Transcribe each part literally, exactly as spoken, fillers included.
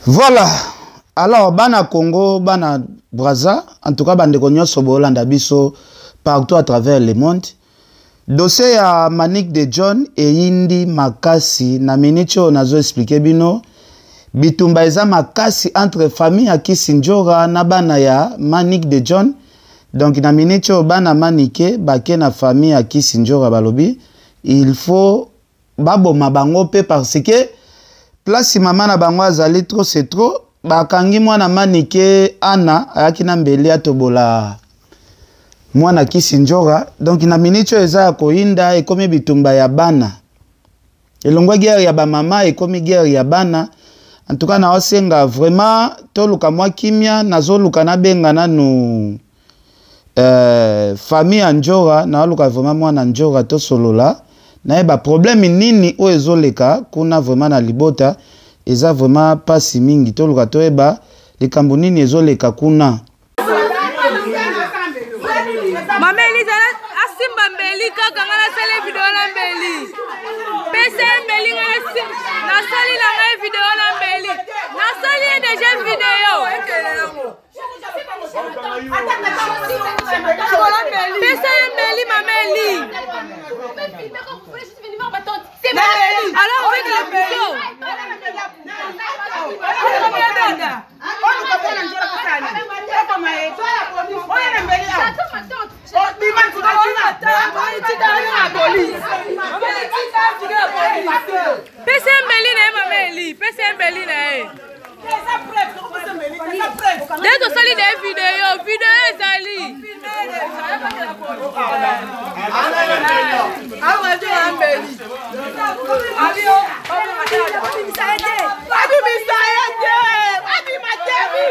Voilà. Alors, bana Congo, bana Brazza, en tout cas, bande konyo sobolanda biso partout à travers le monde. Dossier à Manic de John et Indi Makasi, na minicho nazo expliquer bino. Bitumba eza makasi entre famille à Kisinjora na bana ya Manic de John. Donc, na minicho bana manike, bake na famille à Kisinjora balobi. Il faut babo mabango pe parce que place maman na bango azali trop c'est trop. Bakangi mwana manike ana ayaki na mbeli atobola mwana Kisinjora. Donc na minicho eza koinda ekomi bitumba ya bana. Elongwa guerre ya ba mama ekomi guerre ya bana. En tout cas na osenga vraiment toluka mwa kimia nazoluka na benga nanu euh famille Anjora na luka vraiment mwana Njora to solola. Na eba problème nini o ezoleka kuna vraiment na libota. Eza vraiment pas si mingi to luka to eba likambo nini ezoleka kuna. Mama Elisa asimba mbeli kaka ngala sele video na mbeli. Pese mbeli ngala na sali na ngai video na mbeli. Na sali déjà video. Pese mbeli Mama Eli. Alors avec la photo. Pese mbeli na Mama Eli, pese mbeli na e. Dès que sali des vidéos, vidéo sali. Ah ouais, tu as mbeli. Adio, Abi Misaete, Abi Matevi.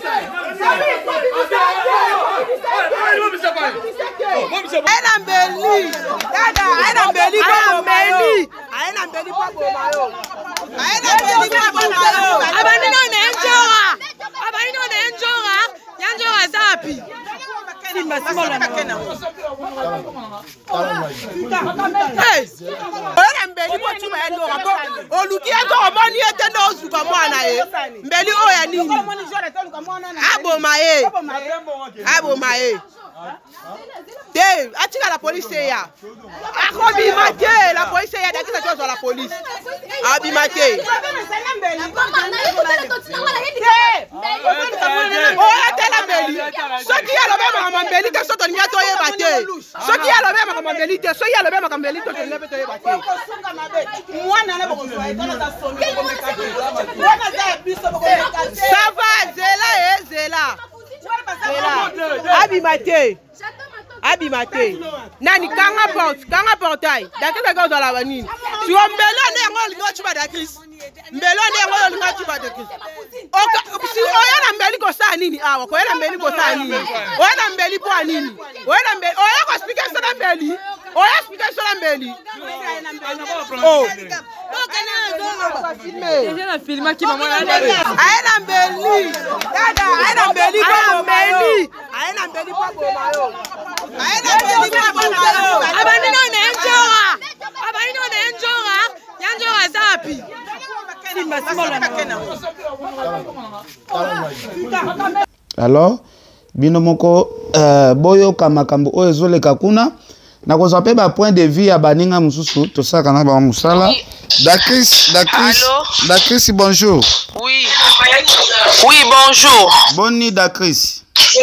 Aina mbeli, dada, aina mbeli kwa mbeli, aina mbeli kwa bomayo. Aina mbeli kwa bomayo. Abanino na Njora, abanino na Njora, Njora zapi. Hey, oya mbeli kwa chuma ya Njora ko oluki eto omoni etendo ozuka mwana e. Mbeli oya nini? Aboma e. Aboma e. Dave, atika la police ya. Akobi mate, la police ya dakisa chose la police. Abi mate. Oya tela mbeli. Soki ya lobe mama mbeli te soto nya to ye bate. Soki ya lobe mama mbeli te, soki ya lobe mama mbeli to ne to ye bate. Mwana na boko so etala ta somi ko mekate. Mwana za biso boko mekate. Ça va zela e zela. Zela. Abi mate. Abi mate. Nani kanga porte, kanga portail. Dakisa ka zo la banini. Si o mbelo ne ngo lingo chuba da Chris. Mbelo ne ngo lingo chuba da Chris. Oka si oya na mbeli ko sa nini awa, ko ya mbeli ko sa nini. Oya na mbeli po nini. Oya na mbeli, oya ko speaker so na mbeli. Oya speaker so na mbeli. Oh. Déjà la filma qui maman la. Aina mbeli. Dada, aina mbeli ko mbeli. Aina mbeli po bomayo. Aina mbeli ko bomayo. Abanino na Njora. Abanino na Njora. Njora zapi. Alors, bino moko euh, boyo kamakambo oyo ezoleka kuna na kozwa pe ba point de vue ya baninga mususu tosaka na ba musala. Dakris, Dakris, Dakris, bonjour. Oui. Oui, bonjour. Bonne nuit, Dakris.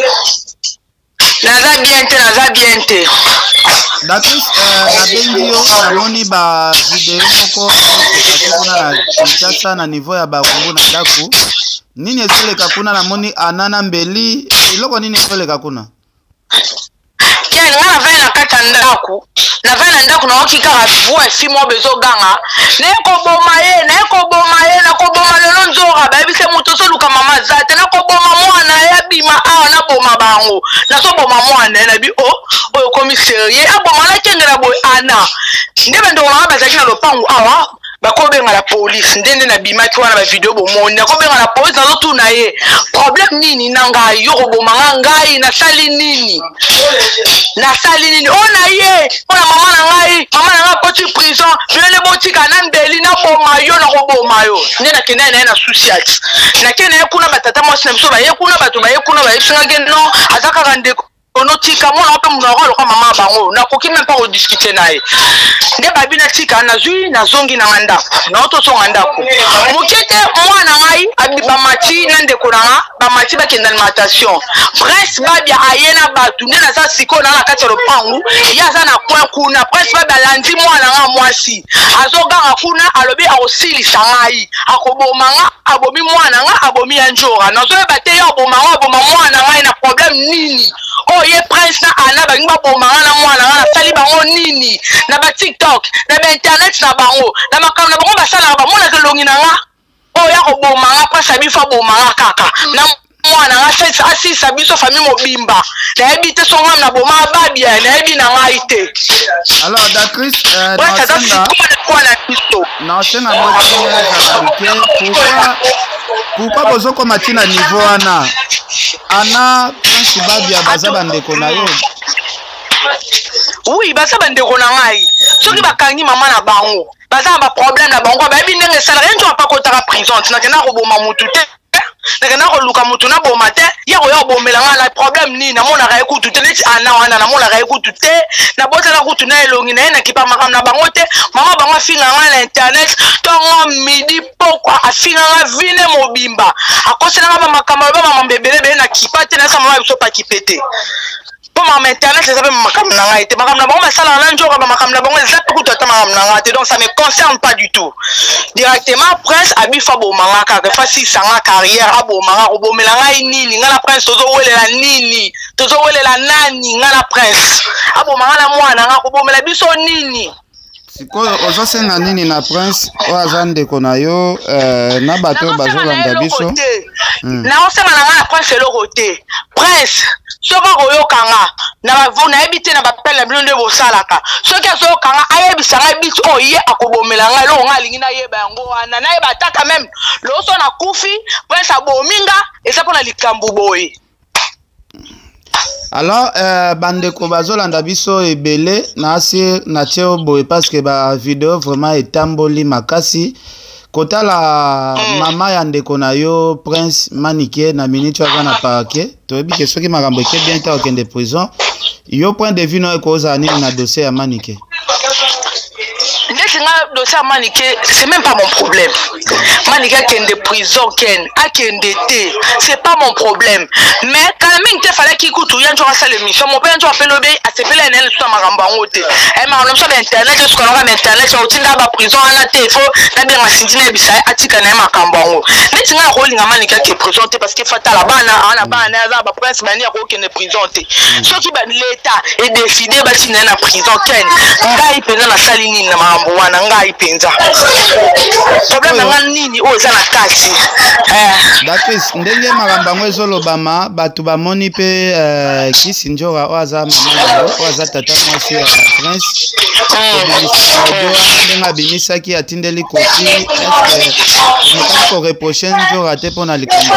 Naza bien te, naza bien te. Dakris, na bengi yo namoni ba video moko kuna na Kinshasa na niveau ya ba Kongo na daku. Nini ezoleka kuna namoni anana mbeli, iloko nini ezoleka kuna? Kiani nga na vaya na kata ndaku. Na vaya na ndaku na wakika rafuwa fimo bezo ganga. Na eko boma ye, na eko boma ye, na ko boma lelo Njora. Baby se mutoso luka mama zate. Na ko boma mwana ya bima awa na boma bango. Na so boma mwana na bi o. Oyo komi serie. A boma la kenge na boy ana. Ndebe ndo wana bazaki na lopangu awa. bakobenga la police ndende na bimaki wana ba video bomoni nakobenga la police nazo tuna ye problème nini na ngai yo kobomanga ngai na sali nini na sali nini ona ye ona mama na ngai mama na ngai poti prison bilele botika na ndeli na boma yo na koboma yo ndena kenda na na suicide na kena kuna batata mwasi na biso ba ye kuna bato ba ye kuna ba yesinga geno azaka kande onotika mwana wape mnoro kwa mama bango na koki même pas rediscuter naye nde babina tika na zui na zongi na nganda na oto so nganda ko mukete mwana ngai abiba mati na ndeko na ba mati ba kenda alimentation prince babia ayena batu nde na sa siko na kati ya lopangu ya za na kwa kuna prince babia landi mwana nga mwasi azoga kuna alobi akosili sangai akobomanga abomi mwana nga abomi anjora na zo bate yo bomanga aboma mwana ngai na problème nini oh ye prince na ana ba ngba bomanga na mwana nga na sali bango nini na ba TikTok na ba internet na bango na makam na bango basala ba mona ke longi na nga oh ya ko bomanga pa sabi fa bomanga kaka na mwana nga sesa asisa biso famille mobimba na ebite songa na boma babia na ebi na ngai te alors d'actrice euh, dans scène non c'est na moi pourquoi pourquoi bozo ko matina niveau ana ana prince babia baza bandeko na yo oui baza bandeko na ngai soki bakangi mama na bango baza ba problème na bango ba ebi ndenge sala rien tu pas kotaka prison na kena ko boma mutu te na kena ko luka mutu na boma te ya ko ya bomela ngala problème ni na mona ka ekutu te neti ana wana na mona ka ekutu te na bota na kutu na elongi na na kipa makam na bango te mama bango finga ngala internet tongo midi pokwa afinga nga vine mobimba akosela ba makama ba mama mbebele be na kipa te na sa mama biso pa kipete pour ma internet c'est ça ma cam na ngai te ma cam na bango masala na njoka ba makam na bango za kutu ta ma na ngai te donc ça me concerne pas du tout directement prince abi fa bo manga ka fa si sanga carrière abo manga ko bomela ngai nini ngala prince tozo welela nini tozo welela nani ngala prince abo manga na mwana nga ko bomela biso nini sikoyo ozosenga nini na prince oaza ndeko na yo euh, na bato bazolanda biso na osenga na nga na prince eloko te prince soka koyokanga na bavuna ebite na bapele na bino nde bosalaka soki azokanga ayebisanga ebiti oyo ye akobomela ngai eloko ngai alingi nayeba yango wana nayeba ataka meme loso na kufi prince abominga eza mpona likambo boye alors euh, bandeko bazolanda biso ebele na asi na tio boye parce que ba vidéo vraiment etamboli makasi kotala mm. mama ya ndeko na yo prince Manike na minute aza na parquet toyebi ke soki makambo eke bien te okende prison yo point de vue no ekoza nini na dossier ya Manike ndeti nga dossier ya Manike c'est même pas mon problème Manike akende prison ken akende te c'est pas mon problème mais quand même te fallait qu'il kutu yanjo asa l'émission mon père njo apelo be asepela nene so makambo ngo te e ma on so ba internet so ko na internet so tinda ba prison ana te fo na bien masindina bisa atika na makambo ngo ndeti nga ko linga Manike ke prison te parce que fatala bana ana bana za ba prince mani ko kende prison te so ki ba l'état et décider ba tinena na prison ken ngai pena na salini na makambo wana ngai penza problème nga nini o za na kati eh d'actrice ndenge makambo ngo ezolobama bato bamoni pe euh, kisi njora oaza mama oaza tata mwasi ya prince ndenge abimisaki atindeli kofi est-ce ko reprocher njora te mpona likambo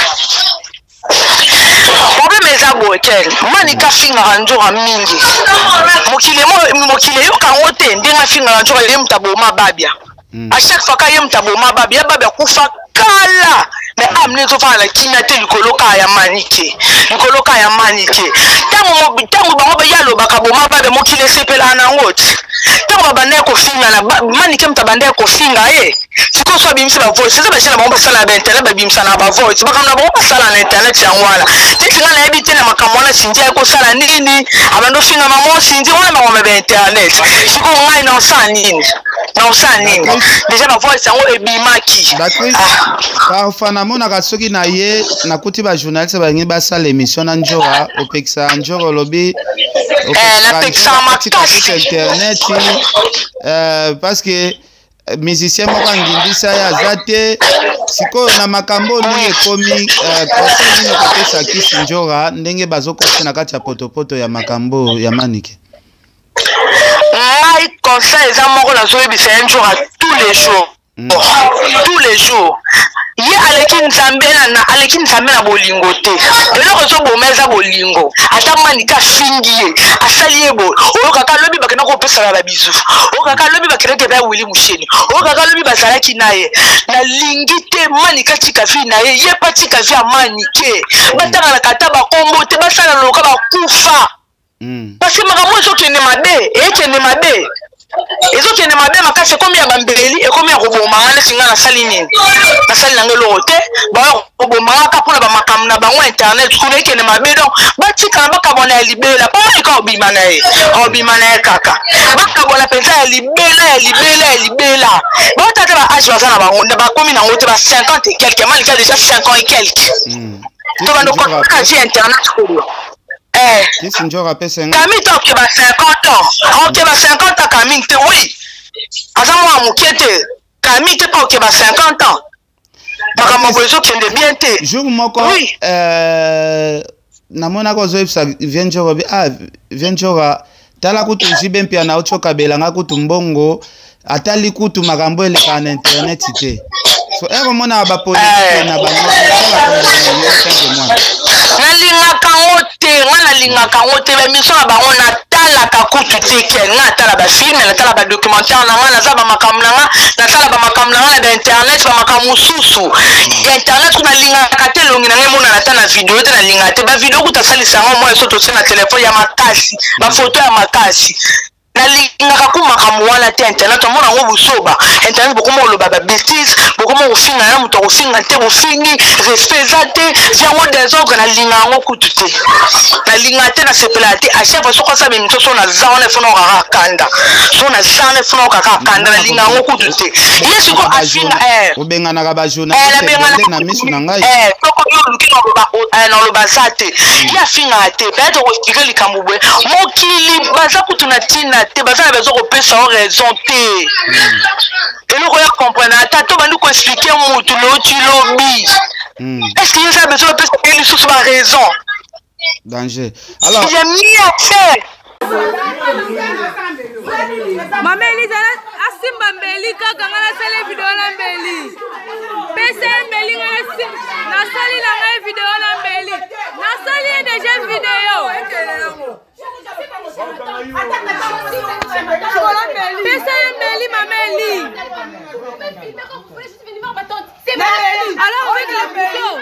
problème eza boye kel Manike afingaka njora mingi mokili mokili yokango te ndenge afingaka njora ye mutu aboma babia à chaque fois ka ye mutu aboma babia babia kufa kala mais amne to fa la kimia te likolo ka ya Manike likolo ka ya Manike tango tango bango ba yalo bakaboma babia mokili sepela na ngoti tango babande ko finga na Manike mutu abande ko finga eh siko so bimisa ba voice c'est ça ba chela bango basala ba internet ba bimisa na ba voice bakamna bango basala na internet yango wala titinga na ebite na makambo na sinja ko sala nini abando finga mamo sinja wana bango ba internet siko ngai na sa nini na sa nini déjà ba voice yango ebimaki parfois na mona ka soki na ye na kuti ba journaliste ba ngi basala émission na njora opeksa njora lobi eh na peksa makasi internet euh parce que musicien moko angindisa ya aza te sikoyo na makambo ndenge ekomi conseil nini kopesa kisi njora ndenge bazokosa na kati ya potopoto ya makambo ya Manike ngai conseil eza moko nazoyebisa un jour à tous les jours tous les jours ye aleki nzambe na aleki nzambe na bolingo te eloko ezoboma eza bolingo ata manika afingi ye asali ye boye oyokaka lobi bakenda kopesana babizu oyokaka lobi bakendeke baya wili musheni oyokaka lobi bazalaki na ye nalingi te manika tika vi na ye ye pa tika vi ya manike batanganaka ata bakombo te basala loka bakufa parce que makambo ezokende mabe eyekende mabe ezokende mabe makasi ekomi ya bambeli ekomi ya kobomanga nesinga nasali nini nasali nange eloko te baoyo kobomanga mpona bamakambo na bango internet kuna ekende mabe donc batikana bakabona ya libela pamonika obima na ye obima na ye kaka bakabona mpenza ya libela ya libela ya libela baotata baage baza na bango bakomi nango te ba cinquante et quelque malika déjà cinq ans et quelque to bandokokakaji internet kolo Eh, Camille toke ba cinquante ans. Ok ba cinquante ans Camille te oui. Aza mo amukete. Camille te pas ok ba cinquante ans. Baka mo bozo kende bien te. Jour moko euh namona ko zoipsa vienjoro bi ah vienjora tala kutu jibe mpia na ochoka belanga kutu mbongo atali kutu makambo eleka na internet te. So ero mona ba politique na ba nalingaka ngo te nga nalingaka ngo te bamiso na bango natalaka kutu te ke nga natala bafilme natala badocumentaire na nga naza bamakambo na nga natala bamakambo na nga na bainternet bamakambo mosusu internet ku nalingaka te elongi na ngai mona nata na video te nalingaka te bavideo kutu asalisa yango mwa eso tosi na telefone ya makasi bafoto ya makasi nalingaka kumakamu wana te internet omona ngo busoba internet bokoma oloba babétise bokoma kofinga na moto kofinga te bofingi respect eza te yango désordre nalinga yango kutu te nalinga te nasepela te achef soko asa bemiso so naza wana efona okaka kanda so naza wana efona okaka kanda nalinga yango kutu te ye siko afinga obenganaka bajournaliste na miso na ngai soko yo oluki na oloba za te ye afingaka te peut-être koexplike likambo boye mokili baza kutu na ntina te baza na bezo kopesa o raison te eloko ya comprendre ata to bandi koexplike mutu loti lobi est-ce que yeza bezo kopesa ye lisusu ba raison danger alors j'ai mis à faire Mama Elisa asimba mbeli kaka ngana sele video la mbeli pese mbeli ngana na sali na ngai video la mbeli na sali déjà video pese mbeli Mama Eli alors avec le photo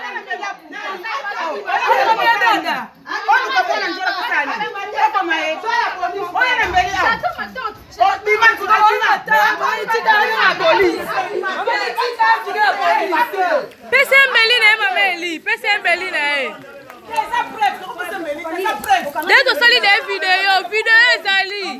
pese mbeli na Mama Eli pese mbeli na Dès que sali des vidéos, vidéo ezali.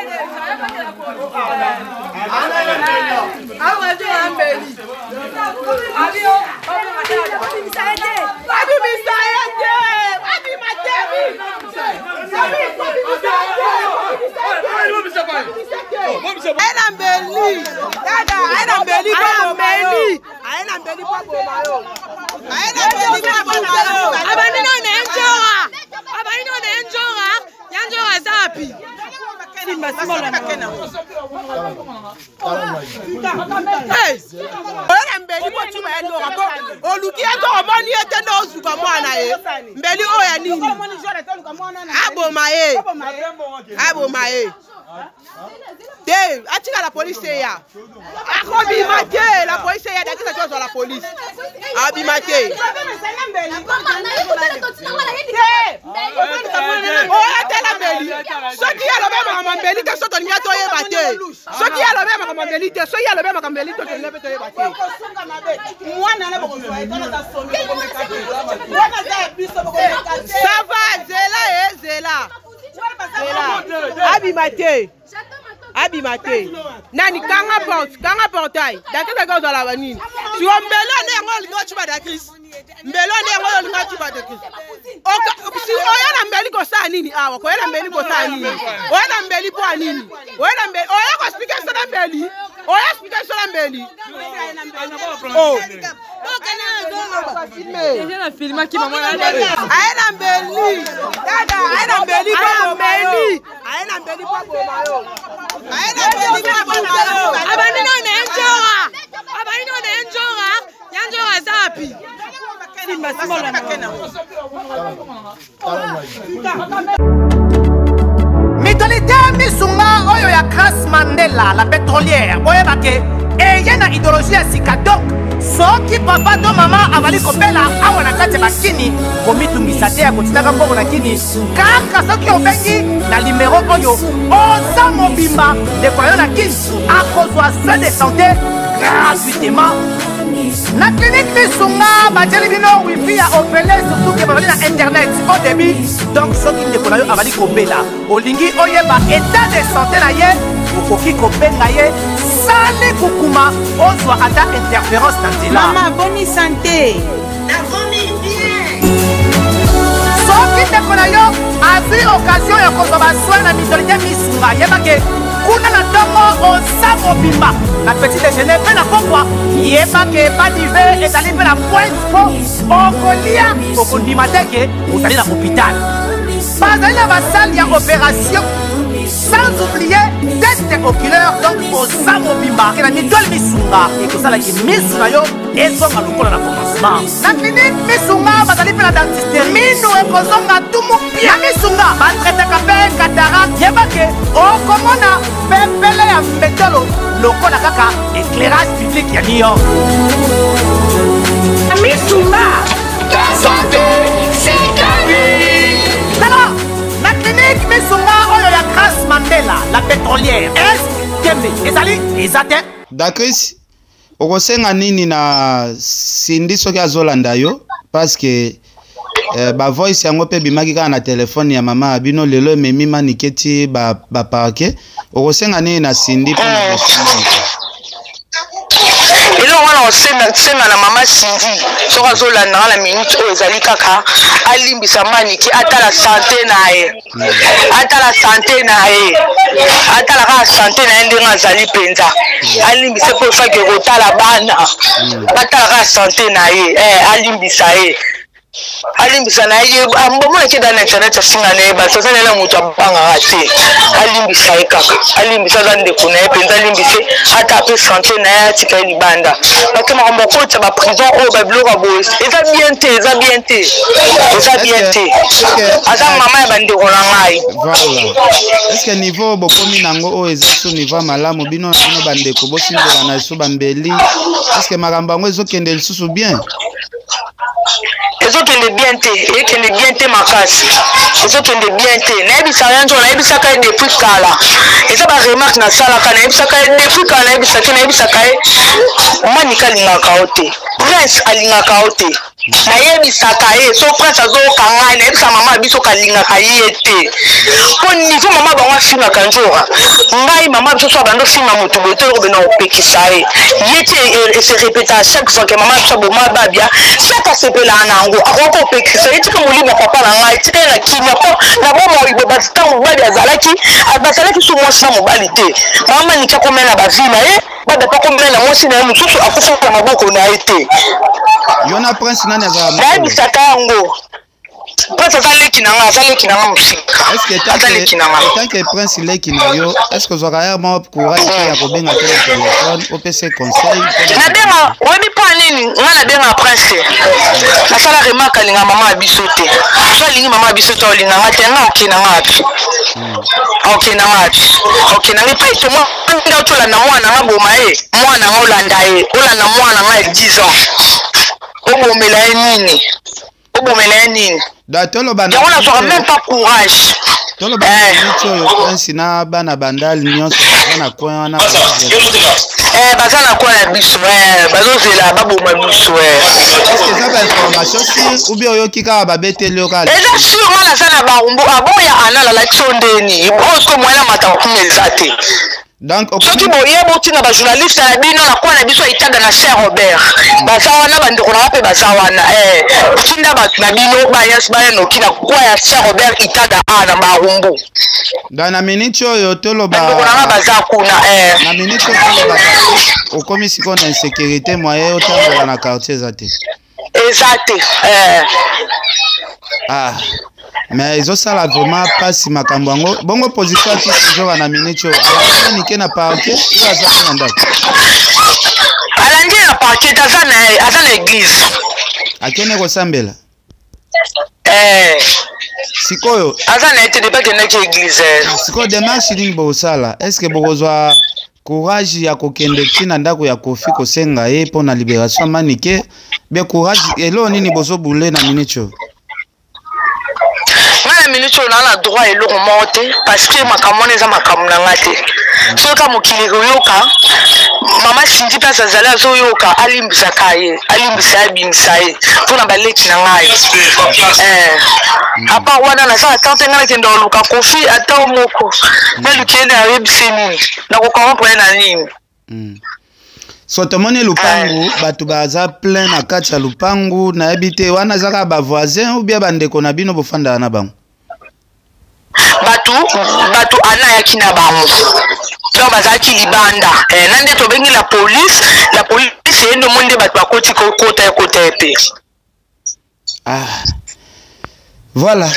Aina mbeli, dada, aina mbeli kwa mbeli, aina mbeli kwa bomayo, aina mbeli kwa bomayo. Abanino na enjora, abanino na enjora, enjora zapi. Simba simba na makena. Hey, aina mbeli kwa chuma ya ndora ko, oluki ento omoni ete no zuka mwana ye. Mbeli oya nini? Aboma ye. Aboma ye. Dave, atika la police ya. Akobimate, la police ya dakisa chose la police. Abimate. Oh, tela mbeli. Soki ya lobe mama mbeli te soto nya to ye bate. Soki ya lobe mama mbeli te, so ya lobe mama mbeli to te lebe to ye bate. Mwana na boko so etana ta somi ko mekate. Mwana za biso boko mekate. Ça va, zela e zela. Zela. Abimate. Abimate. Nani kanga porte, kanga portail. Dakika go za la banini. Si on mbele ne ngo chuba da Chris. Mbelo ndengo yo linga chuba da Chris. Oka si oya na mbeli ko sa nini awa ko ya mbeli ko sa nini. Oya na mbeli po anini. Oya na mbeli oya ko speaker sa mbeli. Oya speaker sa mbeli. Oh. Ela filma ki mama na. Aena mbeli. Dada, aena mbeli po mbeli. Aena mbeli po mayo. Aena mbeli po mayo. Abanino na enjoa. Abanino na enjoa. Yanjoa zapi. Simba simba na. Mitolite misunga oyo ya Grace Mandela la pétrolière boyeba ke eye na idéologie ya sika donc soki papa to mama avali kopela awa na kati bakini komitungisa te ya kotinaka mbongo na kini kaka soki obengi na limero oyo oza mobimba ndeko yo na kini akozwa soin de santé gratuitement na clinique misunga batieli bino wifi ya opele surtout ke bazali na internet au début donc soki ndeko na yo avali kobela olingi oyeba état de santé na ye okoki kobenga ye sali kukuma ozwa ata interférence na nzela Maman, bonne santé. soki ndeko na yo azwi occasion ya kozwa baswin na mitolite misunga yebake kuna na ntongo oza mobimba na petit déjeuner mpe na pokwa yebake badive ezali mpe na point po okolia okondima teke ozali na hôpital bazali na basali ya opération sans oublier test oculaire donc oza mobimba ke na mitole misunga ekosalaki misu na yo ezonga lokola na commencement na clinique misunga bazali mpe na dentiste minu ekozonga tumu ya misunga batretaka mpe katarak yebake okomona pepele ya mbetolo lokola kaka éclairage public ya New York misunga ta santé c'est ta vie alors na clinique misunga oyo ya Grace Mandela la pétrolière est kembe ezali eza te Dakris okosenga nini na Cindy soki azolanda yo parce que eh, ba voice yango pe bimaki kaka na telefone ya mama abino lelo ememi maniketi ba ba parke okosenga nini na Cindy po na elo wana osenga na mama Cindy soka zolanda na minute oyo ezali kaka alimbisa maniki atala santé na ye atala santé na ye atala ka santé na ye ndenge azali penza alimbisa po fake kotala bana batala ka santé na ye eh alimbisa ye alimbisa na ye mbomona ke dans internet asinga na ye basoza na moto abangaka te alimbisa ye kaka alimbisa za ndeko na ye penza alimbise ata ape santé na ye atika ye libanda bake makambo okota baprison oyo babiloko aboye eza bien te eza bien te eza bien te aza mama ya bandeko na ngai voilà est-ce que niveau bokomi nango oyo eza so niveau malamu bino bino bandeko bosindela na so bambeli est-ce que makambo yango ezokende lisusu bien ezokende bien te ekende bien te makasi ezokende bien te nayebisaka ya nzoka nayebisaka ye depuis kala eza baremarke nasalaka nayebisaka ye depuis kala nayebisaki nayebisaka ye manika alingaka yo te prince alingaka yo te nayebisaka ye so prince azoyoka ngai nayebisa mama ya biso kalingaka ye te mpo nivo mama bango afingaka nzoka ngai mama biso so abando finga moto boye to okobena kopekisa ye ye te ese répéta à chaque fois ke mama biso aboma babia chaque asepelaka nango akoki kopekisa ye tika molimo papa na ngai tika ye na kimia mpo na bomaibo batita mobali azalaki bazalaki so mwasi na mobali te mama nika komena bavi na ye badapa komena mwasi na ye mosusu akufaka maboko na ye te yo na prince nani azala nayebisaka yango prince aza leki na ngai aza leki na ngai mosika aza leki na ngai tant que prince leki na yo est-ce que ozwaka ya mwa courage ya kobenga te na telefone opesa conseil nabenga oyebi mpo nini ngai nabengaka prince te nasala remarke alinga mama ya biso te so alingi mama ya biso te olinganga te ngai okendanga wapi okendanga wapi okendanga epai to mwana tolanda mwana nga boma ye mwana nga olanda ye olanda mwana nga ya dix ans obomela ye nini obomela ye nini yango nazwaka même pas courage toloba niti oyo prince na bana bandali nyonso baza na coin wana baza na coin na biso bazozela baboma biso eske eza bainformation si ubi oyoki kaka babeteli yo kala eza sur nga naza na barumbu aboya analala so ndeni osko mwana mataka kuna eza te Donc soki boye botinga ba journaliste na bino na kwa na biso itaga na Cher Robert baza wana bandeko na pe baza wana eh tinda ba na bino ba yes ba no kina kwa ya Cher Robert itaga ana ba rumbu dans na minute oyo toloba bandeko na baza kuna eh na minute toloba okomi siko na insécurité moyen otambola na quartier zate exact eh ah mais ils ont ça là vraiment pas si makambo ngo bongo position qui toujours na minute ala ni ke na parquet il va ça na ala ndi na parquet aza na aza na église akene ko sambela eh sikoyo aza na été débat na église sikoyo démarche ni bo sala est-ce que bozwa courage ya kokende tina ndako ya kofi kosenga ye pona libération manike be courage elo nini bozo boule na minute na minute on a le droit et le remonter parce que ma camone eza makamuna ngate so ka mokili yoka mama sindi pa zazala zo yoka alimbisa kaye alimbisa bimsa ye pona baleki na ngai eh apa wana na sa tante ngana kendo luka kofi ata moko na lukenda websini na ko comprendre na nini mm. So tomone lupangu batu baza plein na kati ya lupangu na ebite wana zaka ba voisin ou bien bandeko na bino bofanda na bango batu batu ana ya kina bango to bazaki libanda eh nande to bengi la police la police endo monde batu akoti ko kota ya kota epe ah voilà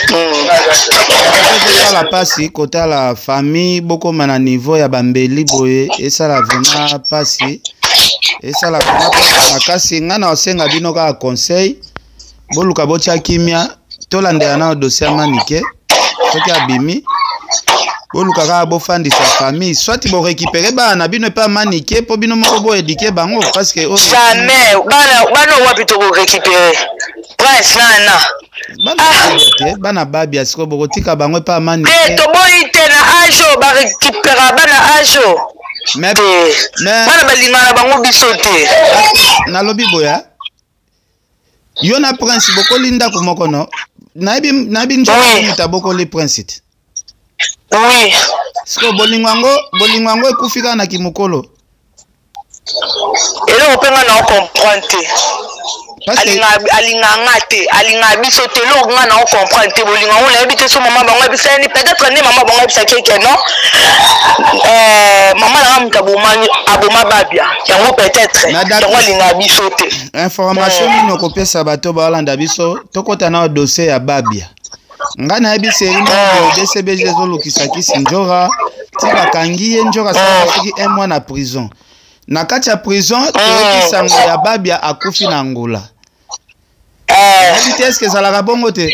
la pasi kota la famille boko mana niveau ya bambeli boye et ça la vraiment pasi et ça la vraiment makasi ngana osenga bino ka conseil boluka bocha kimia tolandela na dossier manike soki abimi boluka ka bofandi sa famille soit bo récupérer ba na bino pas manike po bino moko bo éduquer bango parce que jamais bana bana wapi to récupérer prince nana bana bana babia siko boko tika bango pas manike eh to boy tena ajo ba récupérer bana ajo mais mais bana balingana bango bisote na lobi boya yo na prince boko linda ko moko no na bi na bi njo mita boko le prince oui siko bolingwango bolingwango ekufika na kimukolo elo openga na comprendre alinga alinga ngate alinga biso te lo nga na comprendre te bolinga on la habite so maman bango bisa ni peut-être ni maman bango bisa keke non euh maman la mta boma aboma babia yango peut-être yango linga biso te information ni noko pesa bato ba Holanda biso tokota na dossier ya babia ngana ebi seri mo D C B G zo lokisa kisi njora tika kangiye njora sa un mois na prison na kati ya prison toyoki sango ya babia akufi na Angola eh habite est-ce que ça la bongo te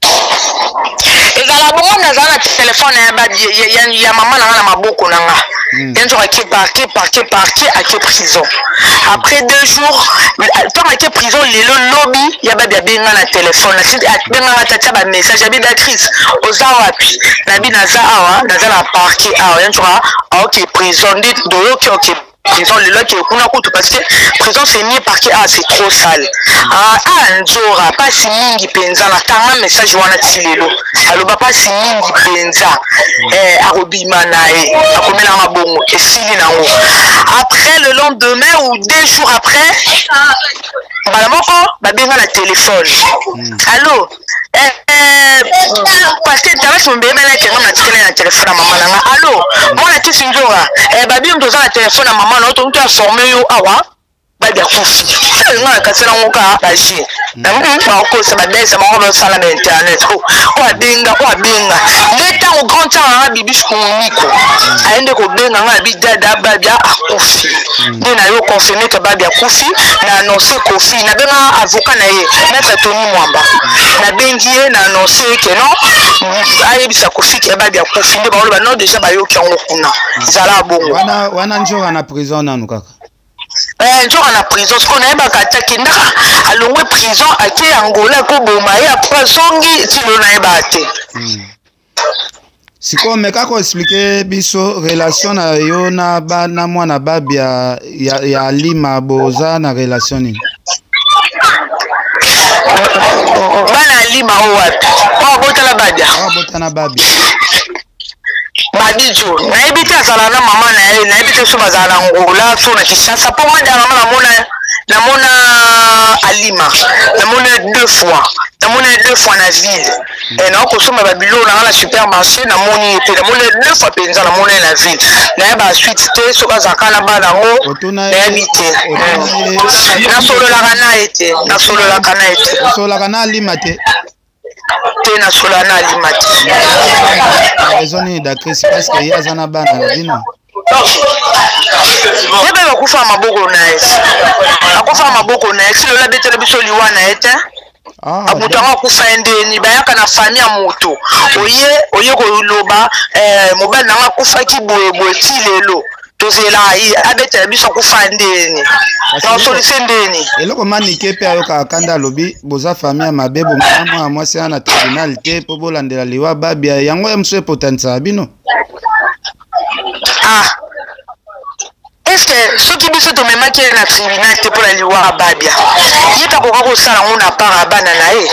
ezala bongo na zana téléphone ya babia ya ya mama na na maboko na nga yenzo aki parqué parqué parqué aki prison après deux jours tant aki prison lelo lobby ya babia benga na téléphone na benga na tata ba message ya Béatrice ozawapi na bi na za awa na za la parqué awa yenzo ok prison dit doyoki ok prison le qui est kuna kutu parce que prison c'est ni parquet ah c'est trop sale ah ah njora pas si mingi penza na tanga message wana tilelo aloba pas si mingi penza eh arobima nae akomela mabongo esili nango après le lendemain ou deux jours après bala moko babenga na téléphone allô eh parce que t'as son bébé là qui m'a tiré na téléphone à maman là allô moi la tisi njora eh babi mtoza na téléphone à maman là to mtu asome yo awa babi akufi nga kasela ngoka baji na mtu ba ko sa badesa ba ko sala na internet ko ko benga ko benga leta au grand temps na bibi skuniko aende ko benga nga bi dada babi akufi ndina yo confirmer que babi akufi na annoncer kofi na benga avocat na ye maître Tony Mwamba na bengi ye na annoncer que non ayebisa kofi ke babi akufi nde ba lo ba non déjà ba yo ki ngo kuna zala bongo wana wana njora na prison nanu kaka eh njora na prison ce qu'on a ba kataki ndaka alongwe prison ake Angola ko boma ye après songi ti lo na ebate siko meka ko expliquer biso relation na yo na ba na mwana babia ya, ya Lima boza na relation ni bana Lima o wapi o bota la babia o bota na babia ba Abidjo nayebi te azala na mama na ye nayebi te so bazala na Ngola so na Kinshasa po moi dernièrement namona namona Alima namona deux fois namona deux fois na ville et na kosoma babilo na la supermarché namoni te namona deux fois penza namona na ville na ba suite te so bazaka na bana ngo nayebi te na solo la kana ete na solo la kana ete solo la kana Alima te te na solo na Alima te raison ni d'actrice parce que ya zana bana bino yebe bakufa maboko na ye akufa maboko na ye silo la betele biso liwa na ete abuto anga kufa endeni bayaka na famille ya moto oye oye koloba eh mobali nanga kufa ki boye boye ti lelo tozela abetele biso kufa ndeni na solution ndeni eloko manike pe ayoka kanda lobi boza famille mabe bo mama mwasi ana tribunal te po bolandela liwa babia yango emso potentiel bino ah est-ce que ceux qui biso to mema ki na tribunal te pour la liwa babia yeka ko ko sala ngona para bana na ye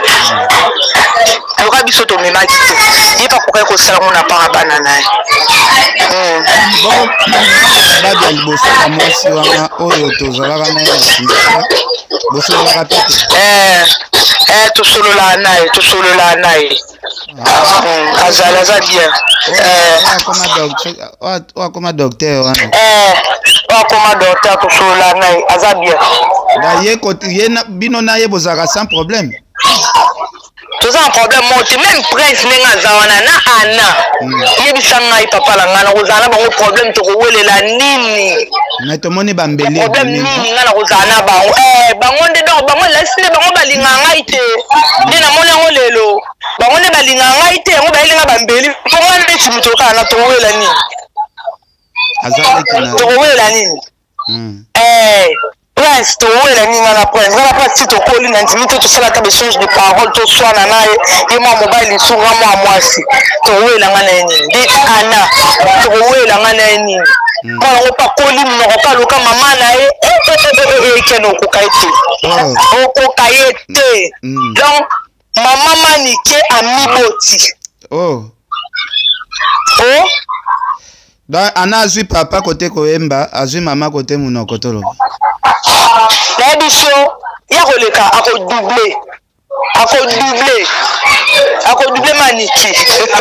ko biso to mema ki te yeka ko ko sala ngona para bana na ye bon babia liboso ka mwasi wana oyo tozalaka na ye boso la pete eh eh to solo la na ye to solo la na ye azala za bien eh comme docteur ou comme docteur wana eh ou comme docteur to solo la na ye aza bien ba ye ko ye bino na ye bozaka sans problème toza un problème monte même prince nenga zawana na ana yebisa ngai papa la ngana kozana bango problème to kowelela nini na to moni bambeli problème nini ngana kozana bango eh bango nde donc bango lasile bango balinga ngai te nde na mona ngo lelo bango nde balinga ngai te ngo balinga bambeli po ngana nde simutoka na to kowela nini azali kana to kowela nini eh prince to wela ni ngana prince ngana pas si to koli na ntimito to sala ta échange de parole to swana na ye ye mo mobile sunga mo mwasi to wela ngana ni ndi ana to wela ngana ni mo ngo pa koli mo ko kaluka mama na ye e keno ko kaite o ko kaite donc mama manike amiboti oh oh donc ana azui papa côté koyemba azui mama côté munoko tolo na biso ya koleka ako doubler ako doubler ako doubler maniki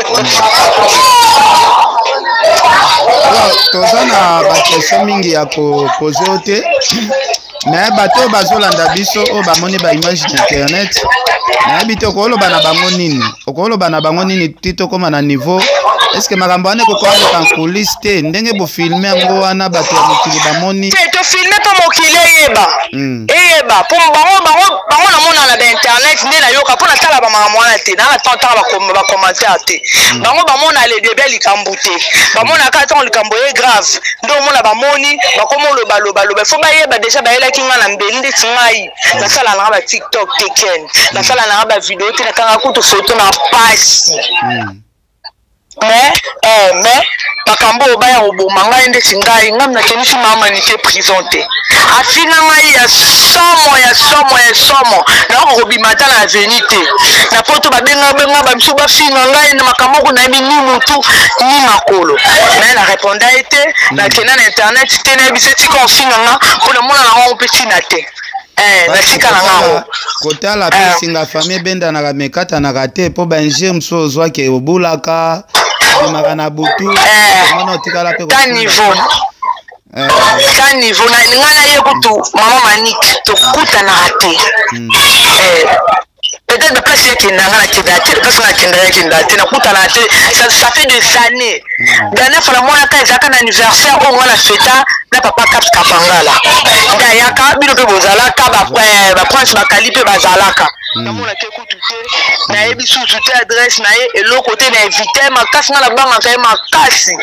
toza na bakestion mingi ya kopose o te me bato bazolanda biso oyo bamoni baimage na internet nayebi te okoloba na bango nini okoloba na bango nini ti tokóma na niveau est-ce que makambo wana ekokoka en coulisse te ndenge bofilme yango wana bato ya mokili bamoni te tofilme mpo mokili eyeba eyeba mpo bango bango bango namona na bainternet nde nayoka mpo natala bamakambo wana te naa tantala bacommentaire te bango bamona ledebe likambo te bamonaka ntango likambo ye grave nde omona bamoni bakoma olobalobaloba fo bayeba deja bayelaki nga na mbeli ndeti ngai nasala nanga batiktok te ken nasala nanga bavideo te nakanga kutu foto na pasi mais eh mais makambo obaya oboma ngai ndeti ngai ngam nakenisi mama nike prison te afina ngai ya somo ya somo ya somo nakokobima ta na aveni te na poto babenga benga bamisu bafina ngai na makambo oko nayebi ni motu ni makolo me na réponda ye te nakenda na internet te nayebi se tika ofina nga mpo na mona nango mpe tina te nasika na ngango kotala mpe singa famille ebendanaka mekatanaka te mpo bainge mosu ozwaki obulaka emaka na butu mona otikala mpe ta niveau ta niveau nga na ye kutu mama manike tokutanaka te peut-être la place yakenda nga nakenda te place nakenda yakenda te nakutanaka te ça fait des années dernière fois namonaka ezalaka na anniversaire oyo nga na feta na papa Caps Kapangala ndayaka bino mpe bozalaka baprince bakali mpe bazalaka namona te kutu te nayebi susu te adresse na ye eloko te na invité makasi nga nabangaka ye makasi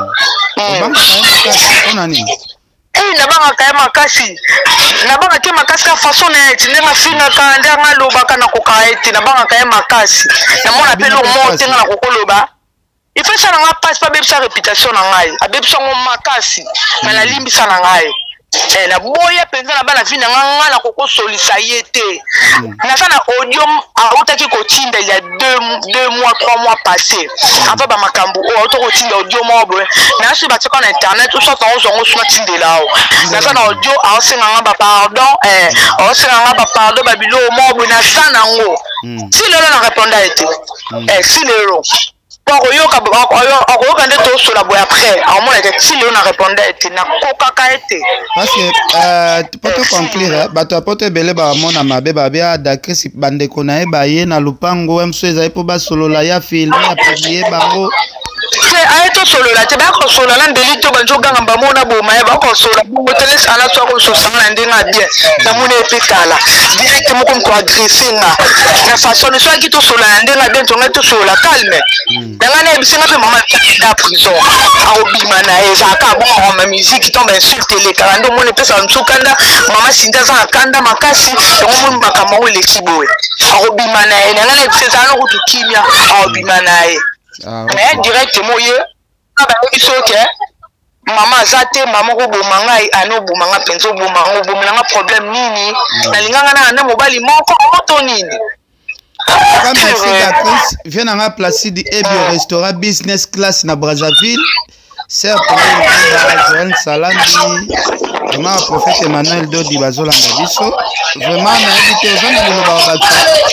nabangaka ye makasi nabangaka ye makasi ka façon na ye ti ndenge afingaka nde anga alobaka nakoka ye te nabangaka ye makasi namona mpe eloko moko te nga nakokoloba ifesa na nga pasi mpe abebisa réputation na ngai abebisa ngo makasi me nalimbisa na ngai eh na boya penza na bana vina nganga na koko solisa yete na sana audio autaki kotinda il y a deux deux mois trois mois passés ava ba makambo o auto kotinda audio mo boy na so ba tsaka na internet so to on zongo so tindela o na sana audio a senga ngamba pardon eh o senga ngamba pardon babilo mo boy na sana ngo si lelo na répondre été eh si lelo oyoka oyoka nde tosola boye après amona ke ti leo na répondre ete na kokaka ete parce que euh pour te conclure bato apoto ebele bamona mabe babe adakrisi bandeko na ye baye na lupango mso ezali mpo basolola ya filme ya publie bango te aye tosolola te bakosolola ndeli to banzoganga bamona boma ye bakosola bongo telesa ala so akososanga na ndenge bien namona epe kala direct moko mko agressé nga na façon so aki tosolola na ndenge bien tonga tosolola calme danga na ebisenga pe mama da prison aobima na ye zaka bon ma musique tombe insulte le kala ndo mona pesa msukanda mama sinja za kanda makasi tongo mona makambo le kiboe aobima na ye danga na ebisenga no kutukimia aobima na ye mais directement ye aba iso ke mama zate mama ko bomanga ano bomanga penzo bomanga bomanga problème nini na linganga na na mobali moko moto nini merci d'actrice vient na Placide Ebio restaurant business class na Brazzaville c'est pour Joël Salandi vraiment prophète Emmanuel Dodi bazolanga biso vraiment na habité aux gens de Baobab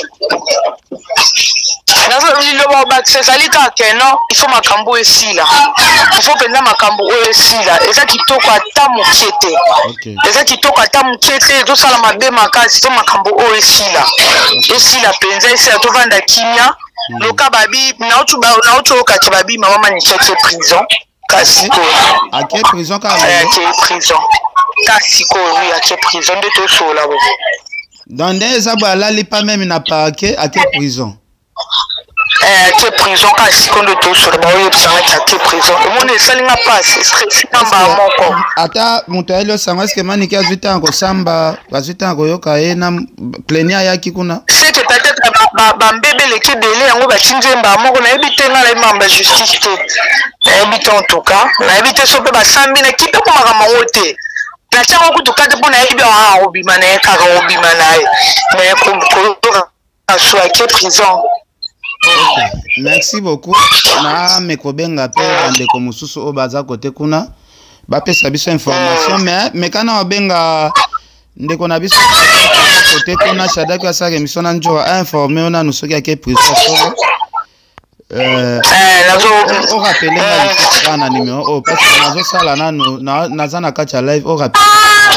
il faut makambo esila il faut penza makambo esila eza kitoko ata mokete eza kitoko ata mokete tosala mabe makasi to makambo esila esila penza esila tovanda kimia loka babi nautu nautu kati babi mama ni chete prison kasi ko ake prison ka ake prison kasi ko oui ake prison de to sola bo dans des abala li pas même na parquet ake prison eh que prison ka sikondo to sur ba oyo tsanga ka prison o mone salinga passe stress kamba moko ata mutaelo sanga ske mani ka zwita ngo samba bazwita ngo yoka ena plenia yaki kuna c'est que peut-être ba ba mbebe le kibele yango ba tinje mba moko na ebitenga la mamba justice te na ebite en tout cas na ebite so pe ba sambi na kipe ko makama wote na chango kutukate pona ebi a obima na ka obima na mais ko ko aso ke prison. Okay. Merci beaucoup. Na mekobenga pe bandeko mususu o baza kote kuna bapesa biso information mais mais kana obenga ndeko na biso kote kuna Shadak asake misona njo a informer ona nusoki ake prison solo euh on rappeler na na numéro oh parce que nazo sala nanu na nazana kacha live on rappeler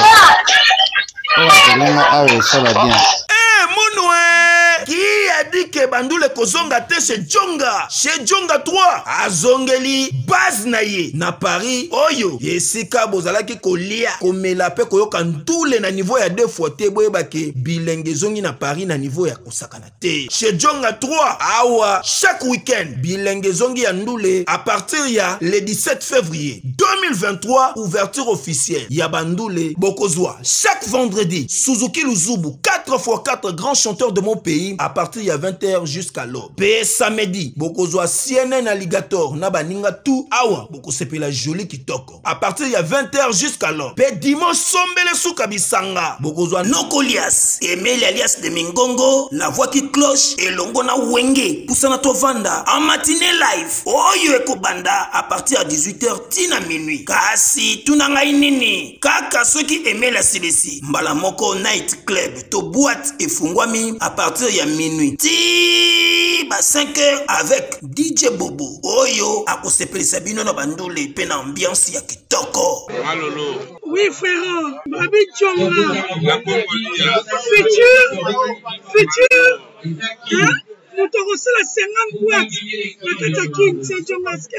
on rappeler na awe sala bien. Qui a dit que Bandoule Kozonga te chez Djonga? Chez Djonga trois, à Zongeli, base naye, na Paris, Oyo, Yesika Bozalaki Kolia, Komela pe Koyoka Ntoule na niveau ya deux fois te boyebake, Bilenge Zongi na Paris na niveau ya Kosakana te. Chez Djonga trois, awa, chaque week-end, Bilenge Zongi ya Ndoule, à partir ya le dix-sept février deux mille vingt-trois, ouverture officielle, ya Bandoule, Bokozwa, chaque vendredi, Suzuki Luzubu, quatre fois quatre grands chanteurs de mon pays, à partir de vingt heures jusqu'à l'aube. P samedi, Bokozwa C N N Alligator, Nabaninga tout, awa, Boko sepe la jolie kitoko. À partir de vingt heures jusqu'à l'aube. P dimanche sombele soukabisanga, Bokozwa Nokolias, Emile alias de Mingongo, la voix qui cloche, et Longona Wenge, Poussana Tovanda, en matinée live, Oyo Eko Banda, à partir de dix-huit heures, tina minuit. Kasi, Tunanga Inini, Kaka ceux qui aimaient la Silesi, Mbalamoko Night Club, to boîte et Fungwami, à partir de minuit. Ti ba cinq heures avec D J Bobo. Oyo akosepeli Sabino na Bandoule pe na ambiance ya kitoko. Malolo. Oui frère, Babi Djonga. La Congolia. Futur, futur. Hein? Nous te reçons la cinquante boîtes. La Katakin, c'est Djongaske.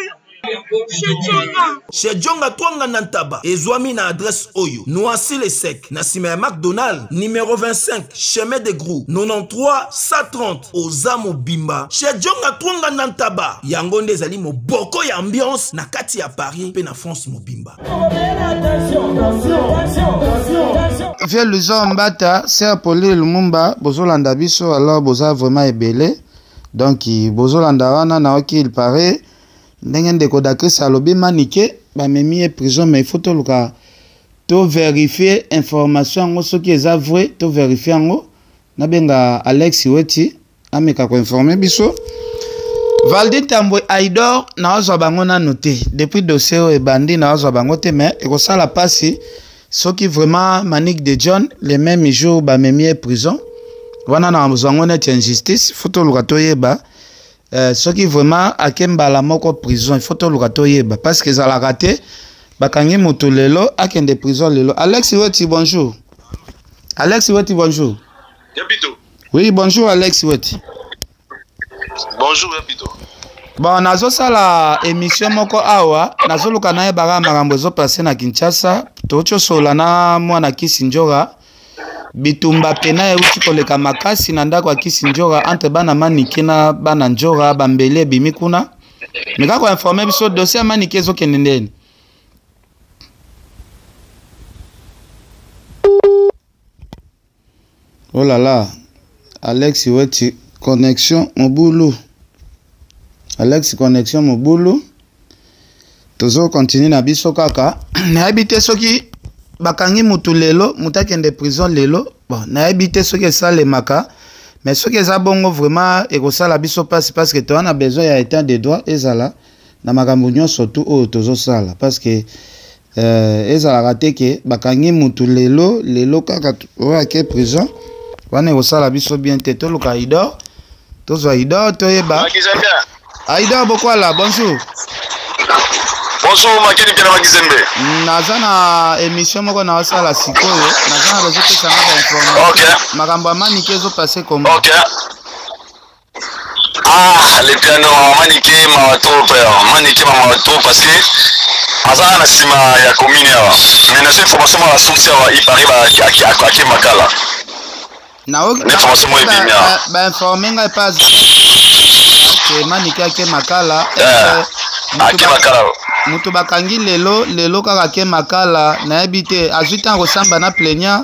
Chez Djonga Twanga Nantaba, Ezwami na adresse Oyo, Noisy le Sec, Nassime McDonald, numéro vingt-cinq, chemin de Grou, quatre-vingt-treize cent trente, Ozamo Bimba. Chez Djonga Twanga Nantaba, Yangonde Zali mo boko ya ambiance, na kati ya Paris, pe na France mo Bimba. Vieux Luzo Mbata, c'est Pauline Lumumba, Bozolanda Biso, alors Boza vraiment ébélé. Donc, Bozolanda Wana, Naoki, il paraît. Ndenge ndeko d'actrice alobi manike ba memi e prison mais il faut to luka to vérifier information ngo soki eza vrai to vérifier ngo na benga Alex Weti ameka ko informer biso Valdi Tambwe Aidor na ozwa bango na noté depuis dossier e bandi na ozwa bango te mais e ko sala pasi soki vraiment Manick de John les mêmes jours ba memie prison wana na mzango net injustice photo lukato yeba euh, soki vraiment akemba la moko prison il faut to lukato yeba parce que ça la raté bakangi moto lelo akende prison lelo. Alex Weti bonjour. Alex Weti bonjour. Yapito. Oui bonjour Alex Weti. Bonjour Yapito. Bon nazo sala émission moko awa nazo luka na yeba makambo zo passer na Kinshasa tocho sola na mwana Kisinjora bitumba pena euti koleka makasi na ndako ya Kisinjora entre bana Manike na bana Njora bambele bimikuna meka ko informer biso dossier Manike zo kendendeni. Oh là là, Alex Weti, connexion Mobulu. Alex, connexion Mobulu. Tozo continue na biso kaka. Na habite soki bakangi mutu lelo, mutakende prison lelo. Bon, na habite soki sale maka. Mais soki za bongo vraiment ekosala biso passe parce que toi on a besoin ya état de droit ezala na makambo nyonso surtout o tozo sala parce que euh ezala raté que bakangi mutu lelo, lelo kaka oya ke prison. Wane osala biso bien te to luka Aidor tozo Aidor to yeba Aidor bokwala bonjour. Bonjour Makeni Piana Makizembe. Naza na émission moko na osala sikoyo naza na réseau pesa na information. OK. Makambo Manike zo passer comment? OK. Ah, le piano Manike ma trop peur. Manike ma trop parce que azana na sima ya commune awa. Mais na information ma source awa il paraît ba ki akaki makala. Na ok. Information mo ebimia. Ba informer ngai pas que Manike ake makala. Ake makala. Mutu bakangi lelo lelo kaka ke makala na ebite azuta ngosamba na plenya.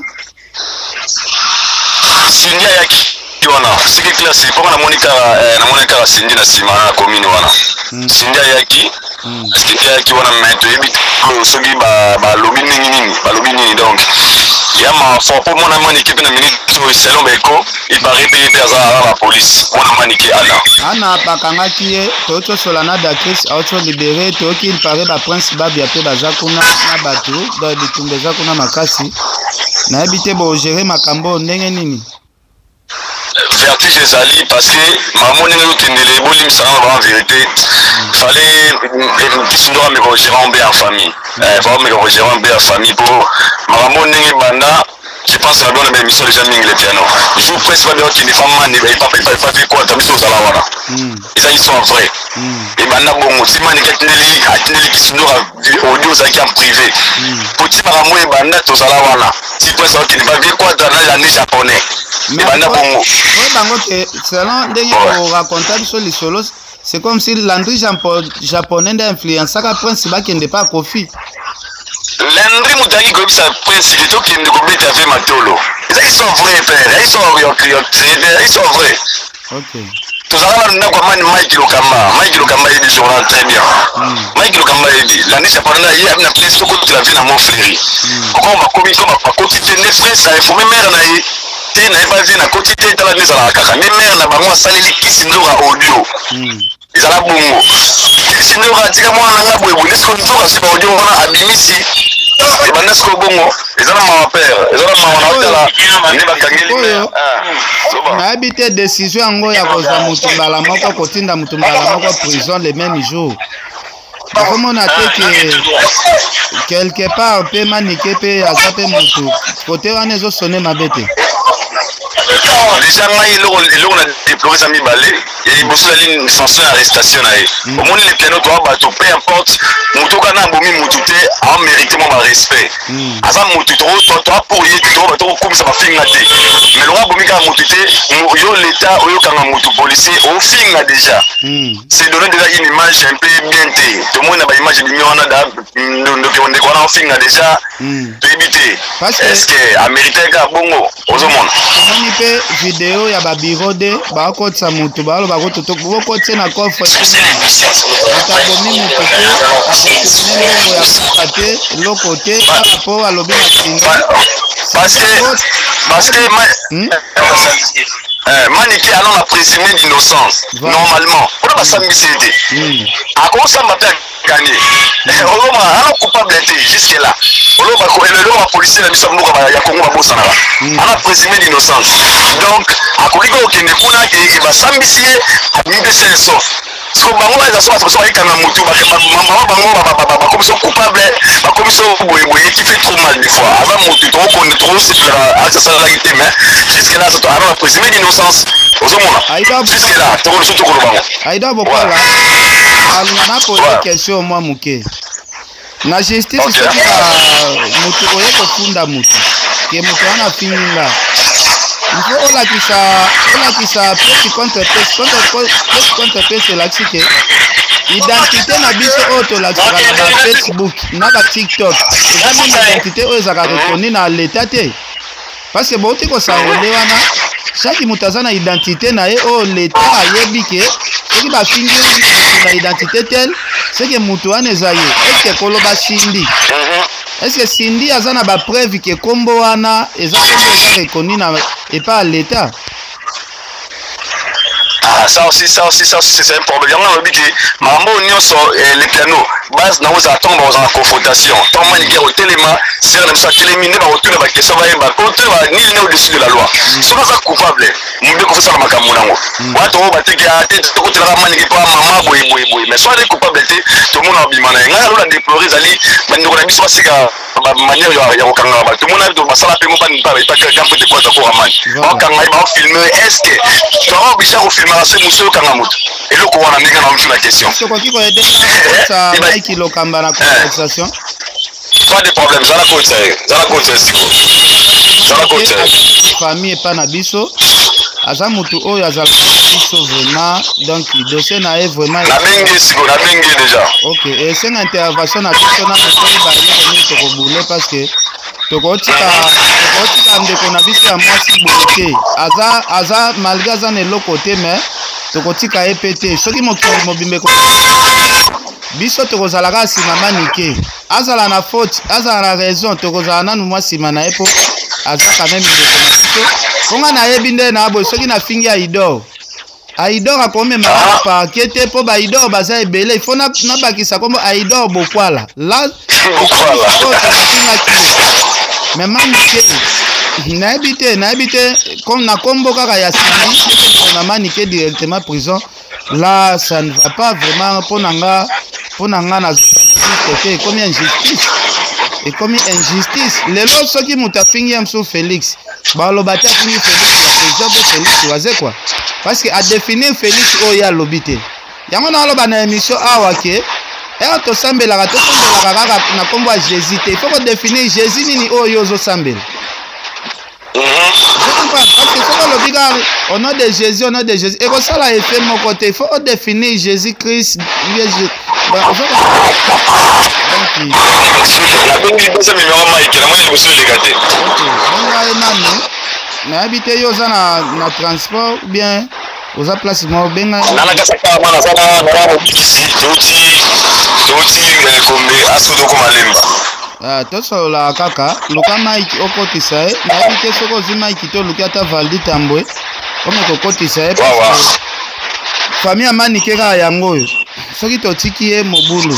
Sindia yaki wana siki classe pour na monika na monika Sindia na sima na commune wana. Sindia yaki siki yaki wana meto ebite soki ba ba lobini nini ba lobini donc yama fo pour mon amani qui na minute selon beko il paraît payer à la police on a maniqué ala ana pakanga kiye tocho solana dakris auto libéré toki il paraît ba prince babia pe bazakuna na batu do bitumbe zakuna makasi na habité bo gérer makambo ndenge nini vertige ezali parce que maman n'est pas tendele bolim ça en vérité fallait Kisindora me gérer en bien en famille eh faut me gérer en bien en famille pour maman n'est banda je pense que la bonne émission déjà ming le piano je vous presse pas bien qu'il ne femme ne pas pas pas faire quoi t'as mis sur la wala ça ils sont vrais et banda bon si man est tendeli atendeli Kisindora audio ça qui en privé petit maman et banda to sala wala si toi ça qui ne va dire quoi dans la niche japonais mais banda bon ouais bango que selon ndenge ko raconter sur les solos c'est comme si l'André japonais d'influence ça prince ba kende pas kofi Landry Moutaki comme ça prince qui toki ne kobeta fait matolo ils sont vrais père ils sont ils sont vrais OK tout ça là na kwa mani Mike Lokamba Mike Lokamba il dit journal très bien Mike Lokamba il dit l'année japonais il y a une place que tu la vie na mon frère comment ma commis comme ma quotidien ne frère ça il faut même mère na te na pas vie na quotidien dans la mise à la kaka même mère na bango saleli Kisindora audio ils ala bongo Kisindora tika mwana nga boye boye est-ce que nous avons pas audio wana abimisi et bana ce que bongo ils ala ma père ils ala ma wana tala ni bakangeli ah na habité décision yango ya koza mutumbala moko kotinda mutumbala moko prison le même jour. Comment on a que quelque part peut maniquer peut azaper mutu côté wana zo sonner mabete. Déjà moi il on a déploré ça mi balé et il bosse la ligne sans arrestation naé. Au moins les pianos toi bateau peu importe mutu kana bomi mutu te a mérité mon respect. Asa mutu trop toi toi pour y trop bateau comme ça va finir te. Mais le roi bomi ka mutu te yo l'état yo kana mutu policier au finir déjà. C'est donner déjà une image un peu bien te. Tout le monde a une image de miona da donc on est quoi on finir déjà Toyebite. Est-ce que Américain ka bongo ozomona? Omoni pe vidéo ya ba bureau de ba kotsa mutu ba lo ba kototo bo kotse na coffre. Atabomi mutu pe abonné ya pate lo côté rapport à lobi na parce que parce que Euh, Maniki a non présumé d'innocence. Normalement, on a pas sambisité. À quoi ça m'a gagné? On a un coupable jusque là. On a le policier la mission de ya Congo Bosana. On a présumé d'innocence. Donc, à quoi il y a kuna qui va sambisier à mille cinq cents. Parce que bango les assois sont avec un mutu, maman bango ba commission coupable, ba commission boye boye qui fait trop mal des fois. Avant mutu trop qu'on trop c'est la ça la guité mais jusque là ça a un présumé d'innocence. Jusque là, tu vois surtout qu'on bango. Aïda Bokala. Aluna pose question moi muke. Na justice c'est que mutu oye ko funda mutu. Que mutu ana finila. Il faut la qui ça, la qui ça, petit contre petit contre petit contre petit c'est là que identité na biso auto la sur Facebook, na ba TikTok. C'est même identité aux zaka reconnu na l'état té. Parce que bon tu ko ça ole wana, chaque mutaza na identité na e o l'état ayebi ke, ce qui ba fingi na identité tel, c'est que mutu wana ezaye, est-ce que koloba sindi? Est-ce que Cindy a une preuve que Kombo Wana est reconnu et pas à l'État? Ah, ça aussi, ça aussi, ça aussi, c'est un problème. Il y a un que maman on sur les pianos, base dans aux attentes dans la confrontation. Tant que manier au téléma, c'est un ça éliminé par autour de la question va y avoir autour ni ni au-dessus de la loi. Sur ça coupable, on peut confesser la makamunango. Wa to ba te ga te to ko la manier pas maman boy boy boy. Mais soit les coupables tout le monde a bimana. Nga lo la déplorer zali, bandi ko na biso basika manière ya ya okanga ba. Tout le monde a do basala pe mo pas pas pas que gampe de quoi ça pour amani. Okanga ba filmer est-ce que tu vas obliger au filmer c'est monsieur Kangamout. Et le courant n'a pas la question. C'est quoi qui va aider ça Mike Lokamba na conversation? Pas de problème, ça la côte, ça la côte c'est ça la côte. Famille et pas na biso. Aza mutu oyo azala biso vraiment donc dossier na est vraiment la bengue siko la bengue déjà. OK, et c'est une intervention na biso na ko ba ni ko ko boule parce que tokotika tokotika ndeko na biso ya mwasi boke aza aza malgré aza na eloko te mais tokotika ye pete soki mokili mobimbe ko biso tokozalaka nsima manike azala na faute azala na raison tokozala nanu mwa nsima na ye mpo aza quand même ndeko na biso mponga nayebi nde na boye soki nafingi aidor aidor akomema parke te mpo baidor baza ebele ifo nabakisa kombo aidor bokwala la mais manike nayebi te nayebi te na kombo kaka ya sini na manike directement prison là ça ne va pas vraiment pour nanga pour nanga na côté comme injustice et comme injustice lelo soki mutafingi mso Félix ba lo bata fingi Félix la président Félix waze quoi parce que a définir Félix oya lobité yango na lo ba na émission awa ke et to sambela ka to sambela ka na kombo a Jésus te il faut définir Jésus nini oyo zo sambela. Je comprends parce que c'est le biga au nom de Jésus, au nom de Jésus. Et ça là effet de mon côté, il faut définir Jésus-Christ. Jésus. Donc la bonne chose c'est numéro Mike, la moyenne monsieur les gâtés. OK. On va nani. Na habité yo za na na transport bien aux placements bien. Na na kasa ka mana sana na na kisi toti toti kombe asudo ko malemba. Ah, to so la kaka, luka Mike okotisa e, na bite soko zi Mike to luka ta valdi tambwe. Ome kokotisa e. Famille amani kera yango yo. Soki to tiki e mobulu.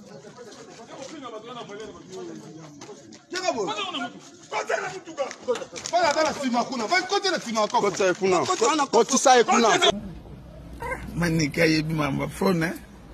Manika yebi mamba phone.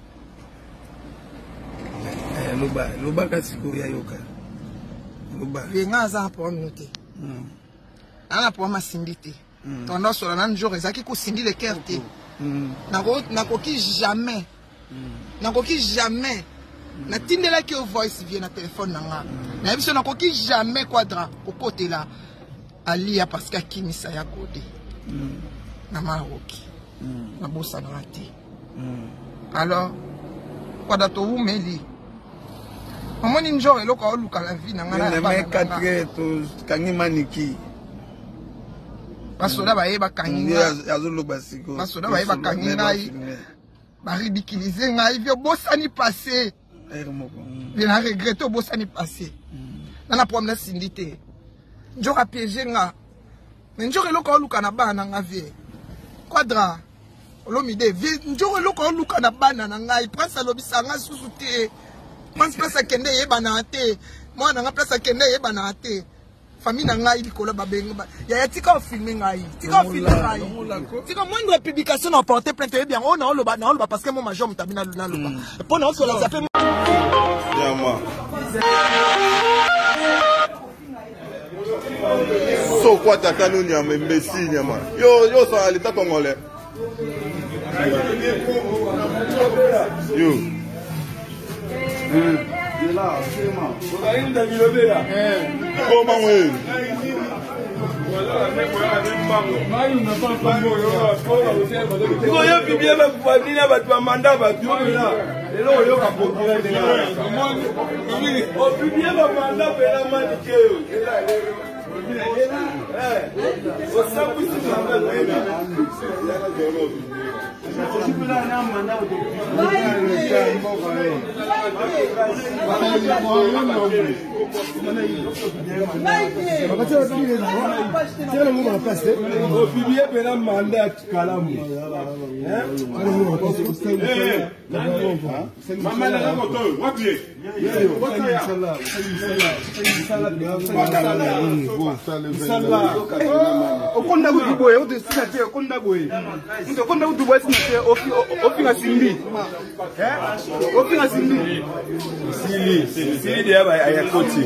Loba loba kasi ko ya yoka loba yenga za po minuté mm ana po masindité tendance sur la jour ezaki ko sindi le cœur té nako nako ki jamais nako ki jamais na tindela ki voice vient na téléphone nanga na biso nako ki jamais quadra ko côté là alia parce que kimisa ya côté na maroki na bossa na raté alors quadra to umeli omoni njoro eloko oluka la vie na ngana ya bana quatre to kangi maniki basoda baye bakangi azoloba siko basoda baye bakangi ngai baridiciliser ngai vio bosani passé bien na regretter bosani passé na problème sindité njoro piéger nga mais njoro eloko oluka na bana nga vie quadra olomide njoro eloko oluka na bana na ngai prince alobisa nga susu te prince place kende yebana te mwana nga place kende yebana te famille na ngai likolo babenga ya ya tika filmer ngai tika filmer ngai tika moindre publication na porter plainte bien on na loba na loba parce que mon major mutabina na loba pour na on la zapper Yama so quoi tata nous nyama imbécile nyama yo yo ça l'état congolais yo il est là vraiment on a une demi là comment oui Iko yo bibia ba kufanina ba tu manda ba tu na lelo yo ka pokira ndinga o bibia ba manda pela mani keo ela lelo eh o sabu si manda lelo okonda kuduboye utisina te okonda boye nto okonda kuduboye sina te ofinga simbi eh ofinga simbi sili sili de aba ayakoti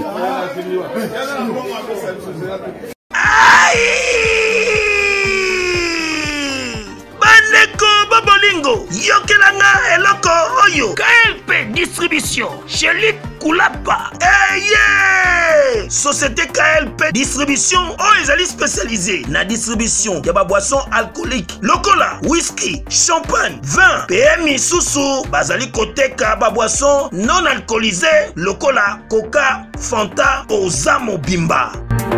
bandeko babolingo yokelanga eloko oyo K L P distribution chez Luc Kulapa eh yeah société K L P distribution oyo ezali spécialisée na distribution ya ba boisson alcoolique lokola whisky champagne vin P M misusu bazali koteka ba boisson non alcoolisée lokola coca fanta oza mobimba.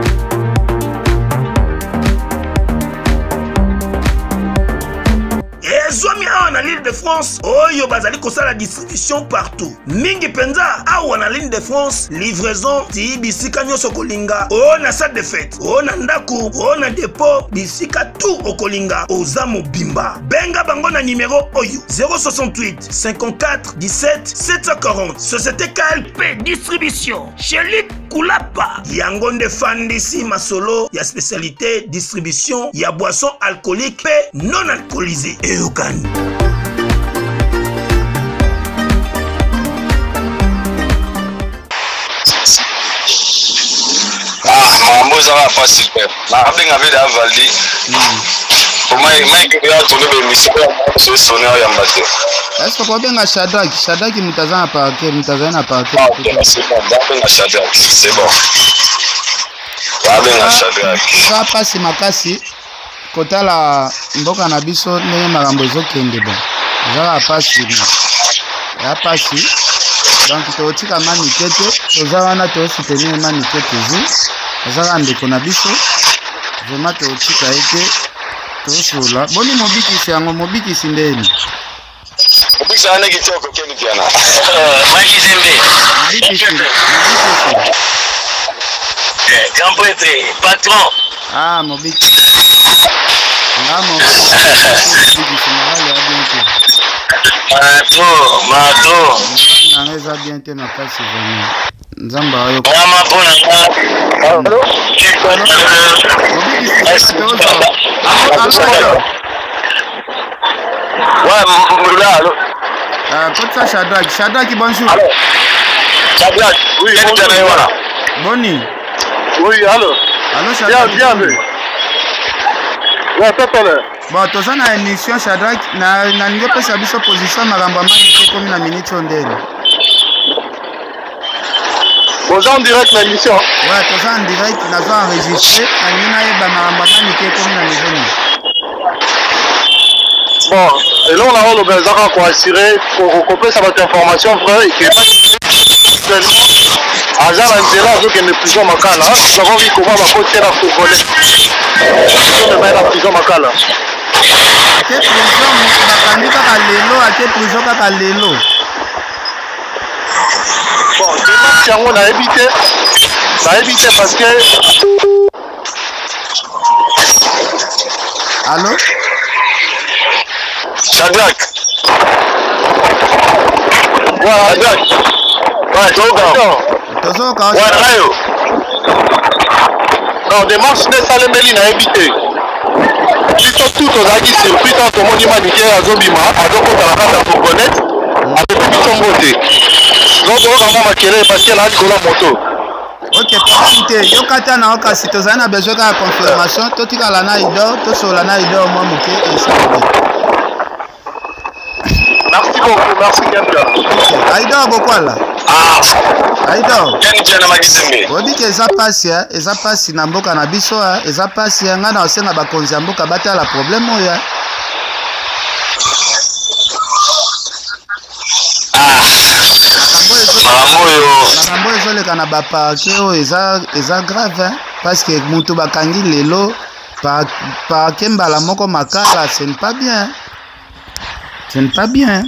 Ezwami awa na l'île de France oyo bazali kosala distribution partout mingi penza awa na l'île de France livraison ti bisika nyonso kolinga o na salle de fête o na ndaku o na dépôt bisika tout okolinga oza mobimba benga bango na numéro oyo zéro soixante-huit cinquante-quatre dix-sept sept cent quarante société K L P distribution chez Luc Kulapa yango nde fandisi masolo ya spécialité distribution ya boisson alcoolique pe non alcoolisée Eukani. Ah, mambo zala facile. Na abenga vile avaldi. Comment il m'a ya tourner be mission ce sonner ya mbate. Est-ce que pour benga Shadrack, Shadrack mutazana parquet, mutazana parquet. C'est bon, benga Shadrack, c'est bon. Benga Shadrack. Ça passe makasi. Kotala mboka na biso ndenge makambo ezokende bon ezala pasi ya pasi donc totika manike te toza wana tosoutenir manike toujours ezala ndeko na biso vraiment totika ete tosola boni mobikisi yango mobikisi ndeni mobikisi ane kitoko keni piana Magizembe mobikisi grand prêtre patron ah mobikisi Mato, mato. Nangeza bien te makasi vraiment. Nzamba oyo. Mama pona. Allo? Ouais, Murula, allo. Ah, Kotsa Shadrack, Shadrack bonjour. Allo. Shadrack, oui, bonjour. Boni. Oui, allo. Allo Shadrack. Bien, bien. Ouais, papa. Bon, toza na émission Shadrack na na ninge pesa biso position makambo manike komi na minute ondeni. Bonjour en direct la émission. Ouais, toza en direct na zo enregistrer na nina yeba makambo manike komi na mizoni. Bon, et là on a le besoin quoi assurer pour couper sa votre information frère et que actuellement aza na nzela azokende prison makala nous avons vu comment bakote na congolais omema na prison makala ake prison bakangi kaka lelo ake prison kaka lelo bon démarche yango nayebi te nayebi te parce que allo Shadrach ouais Shadrach ouais toka tozoka ouais rayo non démarche nde esalemeli nayebi te biso tu tozalaki surpris quand tomoni manike azobima azokota na kati ya fourgonnette apepi biso mbote donc toyoka mwa makele parce que naa likolo ya moto ok te yoka te na okasi tozali na besoin kaka confirmation totikala na idor tosola na idor mwa moke esabe merci beaucoup merci Kempia aidor bokwala ah aidor yani tena magisembe obi ke eza pasi eza pasi na mboka na biso eza pasi nga na osenga bakonzi ya mboka batala problème oyo makambo ezoleka na baparke oyo eza grave parce que moto bakangi lelo parke mbala moko makala ce n'est pas bien ce n'est pas bien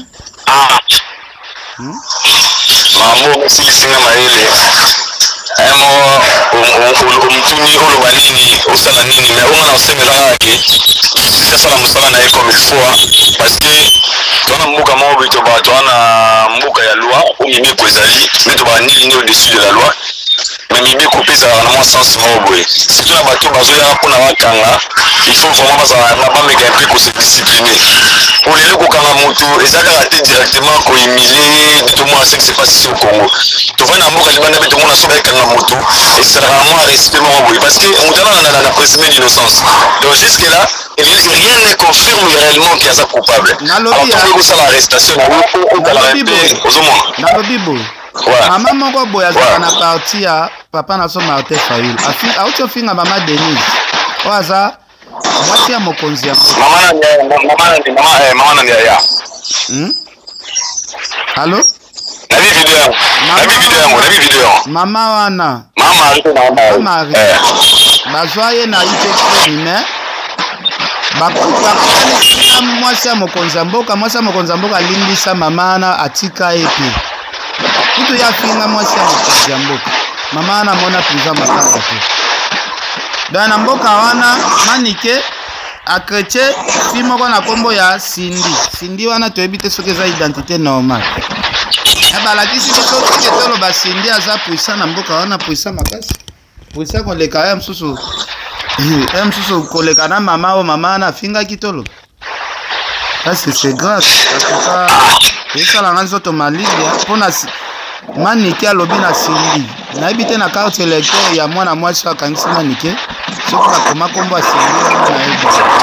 mambo osilisinga mayele emo omutuni oloba nini osala nini mais onga na osemelaka ke sisasala mosala na ye comme il faut parce que toana mboka moko boye toba toana mboka ya loi o mibeko ezali mais toba nini au-dessus de la loi mais mibeko mpe ezalaka na mwa sens moko boye surtout na bato bazoyaka mpona bakanga il faut vraiment bazala na bameka mpe kose discipliner po lelo kokanga moto eza kaka te directement kohumile de tomona ce qui se passe ici au Congo tovai na mboka libanda mpe tomona so bayekanga moto ezalaka mwa respect moko boye parce que moto ana na présumé d'innocence donc jusque là rien ne confirme réellement qu'il aza coupable alors tokoki kosala arrestation na okala mpe ozomona nalobi boye mama moko boye azalaka na parti ya papa na so Martin Fayulu auti ofinga mama Denise oyo aza mwasi ya mokonzi ya mama na yaya allo nabi video yango nabi video yango nabi video yango mama wana mama bazwa ye na ite mais bakuta mwasi ya mokonzi ya mboka mwasi ya mokonzi ya mboka alimbisa mama wana atika ye pe kutu ya finga mwasi ya mokonzi ya mboka mama wana mona prison makaka te dan na mboka wana manike akretie fi moko na kombo ya Cindy Cindy wana toyebi te soki eza identité normale balakisi biso soki toloba Cindy aza puissant na mboka wana puissant makasi puissant koleka ya mosusu ya mosusu koleka na mama oyo mama wana afingaki toloba parce que c'est grave atuka esalanga nzoto malibia mpona manike alobi na Cindy nayebi te na carte électeur ya mwana mwasi oyo akangisi manike soki bakoma kombo ya Cindy wana nayebi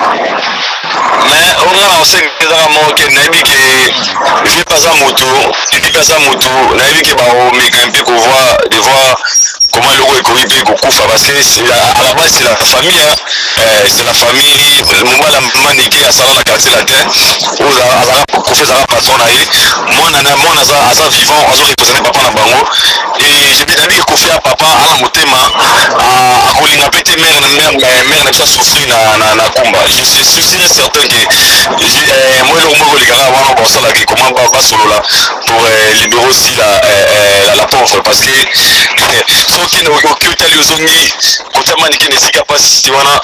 mais onga na osenge ezaka moko ke nayebi ke vie paza moto epi paza moto nayebi ke baomeka mpe kovoir de voir comment eloko ekoki mpe kokufa parce que à la base c'est la famille hein. C'est la famille mobala manike asala na quartier latin oyo azalaka kofi ezalaka patron na ye mwana aza vivant azorepresente papa na bango et nayebi ke kofi ya papa ala motema akolinga mpe te mare na biso asouffrir na komba je suis sûr et certain que moi eloko moko ekolekaka wana baosalaki comment basolola pour libérer aussi la pauvre parce que soki oki otali ozongi kotia manike na esika mpasi wana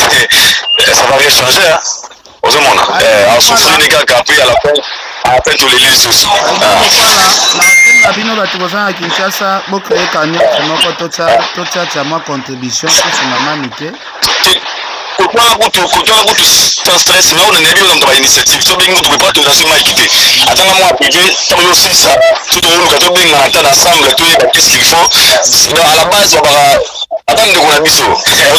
ça va rien changer ozomona asouffrir ne kaka mpe à la fin à peine toleli lisusu na bino bato kozala na Kinshasa bocreye cagnotte moko totiatia mwa contribution mpona manike kotwala kutu kotwala kutu sans stress mais on est bien dans l'initiative so bengi kutu pas tout dans ce mal quitté attends moi privé ça veut aussi ça tout le monde quand on bengi entendre ensemble tout qu'est-ce qu'il faut à la base on va attendre de qu'on a mis ça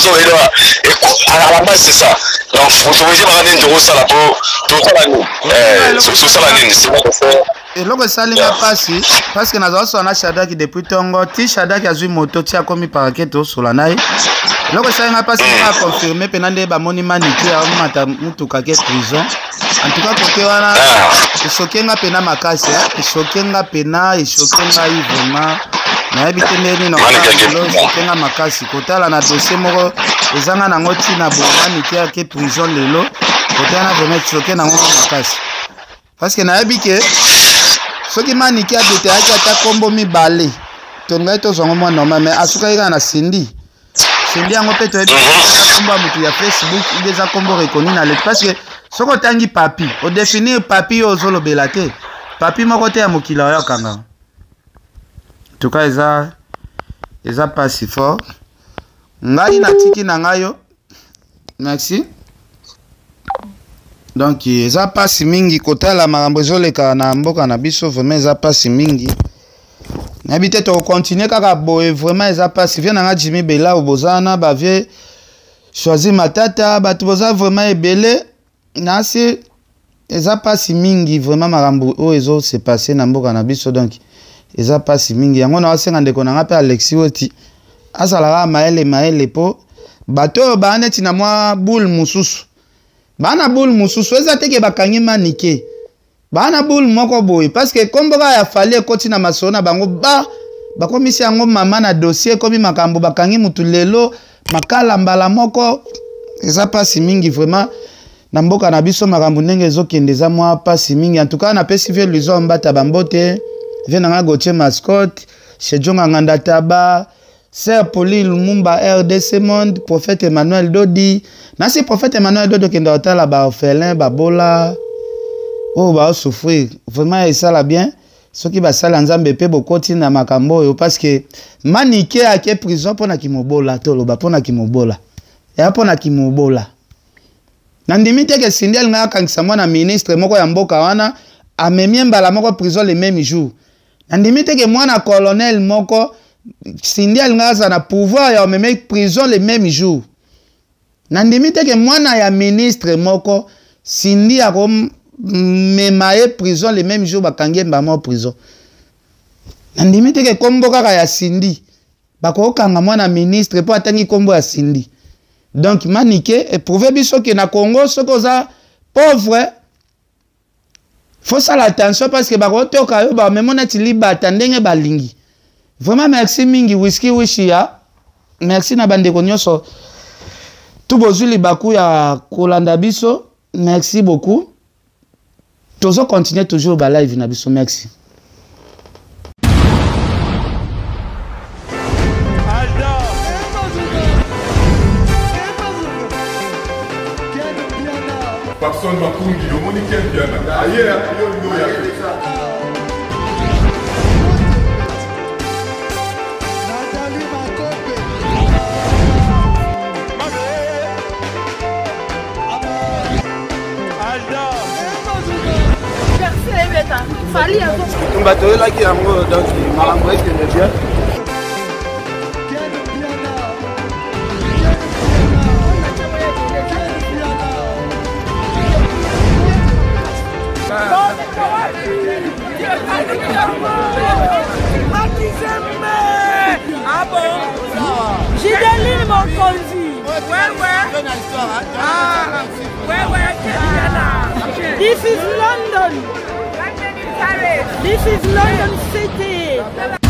et à la base c'est ça donc faut autoriser par un euro ça là pour pour ça là nous euh sur ça là c'est pas faire eloko esalinga mpasi parce que nazala osola na Shadraki depuis ntongo ti Shadraki azwi moto ti akomi parake tosola na ye loko sayenga pasi nga confirmer penande ba moni maniki ya mata mutuka ke prison en tout cas côté wana isokenga pena makasi isokenga pena isokenga vraiment na ebite neni na isokenga makasi kotala na dossier moko ezanga nango tina bo maniki ya ke prison lelo côté wana vraiment isokenga nango makasi parce que na ebike soki maniki adete yaki ata kombo mibale tongai tozongo mwa normal mais asuka ika na sindi sindi yango mpe toyebi kombo ya motu ya Facebook ide eza kombo reconnu na lete parce que soki otangi papi odefinir papi oyo ozolobela te papi moko te ya mokili oyokanga tuka eza eza pasi fort ngai natiki na ngai yo merci donc eza pasi mingi kotala makambo ezoleka na mboka na biso vraiment eza pasi mingi nayebi te tokokontinue kaka boye vraiment eza pasi vie nanga Jimmy Bela obozana bavie choisi matata bato boza vraiment ebele nasi eza pasi mingi vraiment makambo oyo ezose passe na mboka na biso donc eza pasi mingi yango na wasenga ndeko nanga mpe Alexis oti asalaka maele maele po bato oyo baa neti na mwa boule mosusu bana boule mosusu eza teke bakangi manike bana boule moko boye parce que komboka ya fali ekoti na masolo na bango ba bakomisi yango mama na dossier komi makambo bakangi mutu lelo makala mbala moko eza pasi mingi vraiment na mboka na biso makambo ndenge ezokende eza mwa pasi mingi en tout cas na pesi vie luzo mbata bambote vie nanga Gauthier Mascotte chez Jonga Nganda Taba Sir Poli Lumumba R D C Monde prophète Emmanuel Dodi nasi prophète Emmanuel Dodi kende otala ba orphelin babola oh ba souffrir vraiment ça la bien ce qui va sala nzambe pe bokoti na makambo yo parce que manike ake prison pona kimobola tolo ba pona kimobola ya pona kimobola na ndimite ke Sindial nga kangisa mwana ministre moko ya mboka wana amemie mbala moko prison le même jour na ndimite ke mwana colonel moko Sindial nga za na pouvoir ya amemie prison le même jour na ndimite ke mwana ya ministre moko Sindi ako memaye prison le même jour bakangi mbama prison nandimite ke kombo kaka ya Sindi bako kanga mwana ministre po atangi kombo ya Sindi donc manike eprouver biso ke na Congo soko za pauvre faut ça l'attention parce que bako toka yo ba memona ti libata ndenge balingi vraiment merci mingi whisky wishia merci na bande konyoso tout bozuli baku ya kolanda biso merci beaucoup. Toujours continuer toujours ba live na biso merci. Personne va pour dire on est quel bien là. Ailleurs yo yo ya. bato oyelaki yango donc makambo ekende bien Ah bon? Gideline Mokonzi. Ouais, ouais. Ah, ouais, ouais. This is London. This is London City.